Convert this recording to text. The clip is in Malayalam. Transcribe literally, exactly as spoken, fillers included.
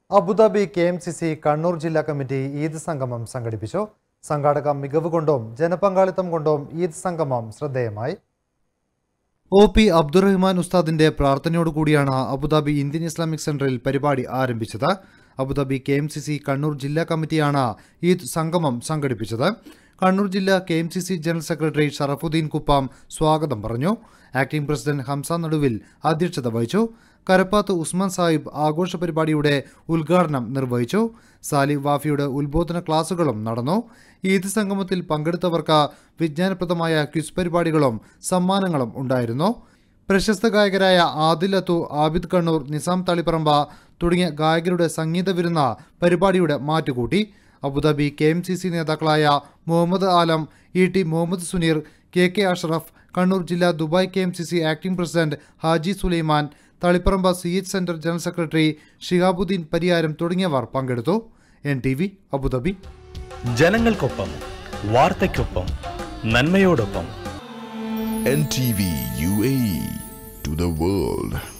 Abu Dhabi K M C C Kannur ജില്ലാ കമ്മിറ്റി ഈദ് സംഗമം സംഘടിപ്പിച്ചു. സംഘാടക മികവ് കൊണ്ടും ജനപങ്കാളിത്തം കൊണ്ടും ഈദ് സംഗമം ശ്രദ്ധേയമായി. ഒ പി അബ്ദുറഹ്മാൻ ഉസ്താദിന്റെ പ്രാർത്ഥനയോടുകൂടിയാണ് അബുദാബി ഇന്ത്യൻ ഇസ്ലാമിക് സെന്ററിൽ പരിപാടി ആരംഭിച്ചത്. Abu Dhabi K M C C Kannur ജില്ലാ കമ്മിറ്റിയാണ് ഈദ് സംഗമം സംഘടിപ്പിച്ചത്. കണ്ണൂർ ജില്ലാ K M C C general secretary Sharafuddin Kuppam സ്വാഗതം പറഞ്ഞു. ആക്ടിംഗ് പ്രസിഡന്റ് ഹംസ നടുവിൽ അധ്യക്ഷത വഹിച്ചു. കരപ്പാത്ത് ഉസ്മാൻ സാഹിബ് ആഘോഷ പരിപാടിയുടെ ഉദ്ഘാടനം നിർവഹിച്ചു. സാലിഹ് വാഫിയുടെ ഉത്ബോധന ക്ലാസുകളും നടന്നു. ഈദ് സംഗമത്തിൽ പങ്കെടുത്തവർക്ക് വിജ്ഞാനപ്രദമായ ക്വിസ് പരിപാടികളും സമ്മാനങ്ങളും ഉണ്ടായിരുന്നു. പ്രശസ്ത ഗായകരായ ആദിൽ അത്തു, ആബിദ് കണ്ണൂർ, നിസാം തളിപ്പറമ്പ തുടങ്ങിയ ഗായകരുടെ സംഗീത വിരുന്ന് പരിപാടിയുടെ മാറ്റുകൂട്ടി. Abu Dhabi K M C C നേതാക്കളായ Muhammad Alam, E T Muhammad Suneer, K K Ashraf, Kannur ജില്ലാ Dubai K M C C acting president Haji Sulaiman, Taliparamba C H centre general secretary Shihabuddin Pariyaram തുടങ്ങിയവർ പങ്കെടുത്തു. N T V Abu Dhabi. ജനങ്ങൾക്കൊപ്പം, വാർത്തയ്ക്കൊപ്പം, നന്മയോടൊപ്പം. N T V U A E to the world.